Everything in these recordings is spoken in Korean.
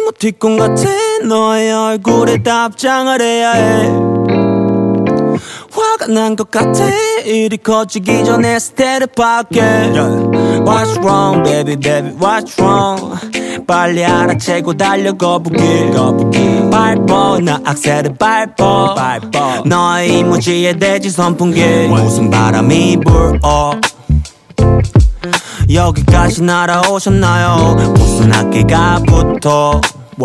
이모티콘 같아 너의 얼굴에 답장을 해야 해. 화가 난 것 같아 일이 커지기 전에 스테를 밖에. What's wrong baby baby what's wrong. 빨리 알아채고 달려 거북이 밟어 나 악셀을 밟어 너의 이모지에 대지 선풍기. 무슨 바람이 불어 여기까지 날아오셨나요. 무슨 악기가 붙어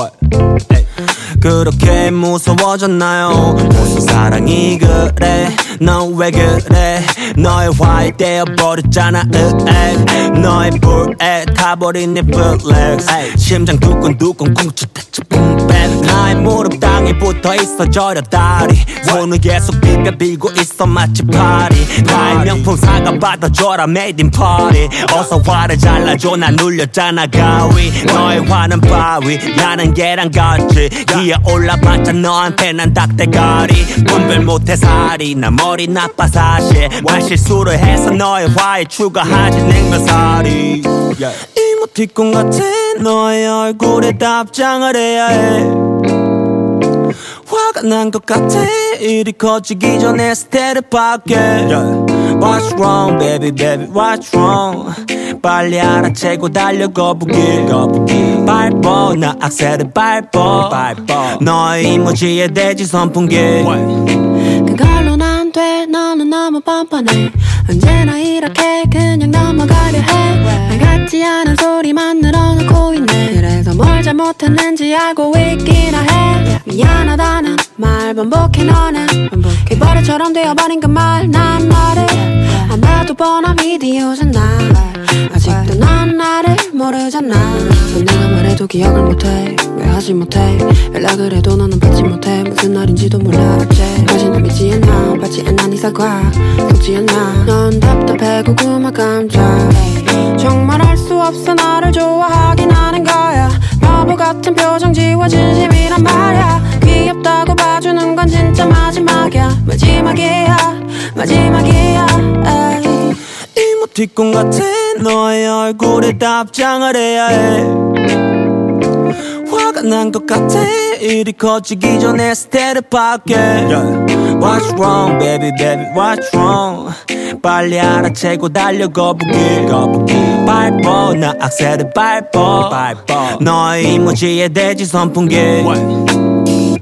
그렇게 무서워졌나요. 무슨 사랑이 그래 넌 왜 그래. 너의 화에 떼어버렸잖아 너의 불에 타버린 내 플렉스. 심장 두근두근 쿵치타치 붐뱀. 나의 무릎 땅에 붙어있어 저려 다리. 손을 계속 비벼비고 있어 마치 파리. 나의 명품 사과 받아줘라 made in party. 어서 화를 잘라줘 난 눌렸잖아 가위. 너의 화는 바위 나는 계란같이 기어 올라봤자 너한테 난 닭대가리. 분별 못해 살이 나 머리 나빠 사실. 말실수를 해서 너의 화에 추가하지 냉면살이. 이모티콘 같아 너의 얼굴에 답장을 해야 해. 화가 난 것 같아 일이 커지기 전에 스테를 밖에. What's wrong baby baby what's wrong. 빨리 알아채고 달려 거북이 밟어 나 악셀을 밟어 너의 이모지에 대지 선풍기. 그걸로는 안 돼 너는 너무 뻔뻔해. 언제나 이렇게 그냥 넘어가려 해. 말 같지 않은 소리만 늘어놓고 있네. 그래서 뭘 잘못했는지 알고 있기나 해. 미안하다는 말 반복해 너는 반복해. 버릇처럼 되어버린 그 말 난 너를 아마도 뻔한 비디오잖아. 아직도 넌 나를 모르잖아. 넌 내가 말해도 기억을 못해. 왜 하지 못해. 연락을 해도 너는 받지 못해. 무슨 날인지도 몰라 어째. 다시는 믿지 않아 받지 않아 네 사과 속지 않아. 넌 답답해 고구마 감자. 정말 알 수 없어 너를 좋아하긴 하는 거야. 바보 같은 표정 지워 진심이란 말야. 귀엽다고 봐주는 건 진짜 마지막이야. 마지막이야 에이. 이모티콘 같아 너의 얼굴에 답장을 해야 해. 화가 난 것 같아 일이 커지기 전에 스테를 밖에. What's wrong baby baby what's wrong. 빨리 알아채고 달려 거북이 밟어 나 악셀을 밟어 너의 이모지에 대지 선풍기.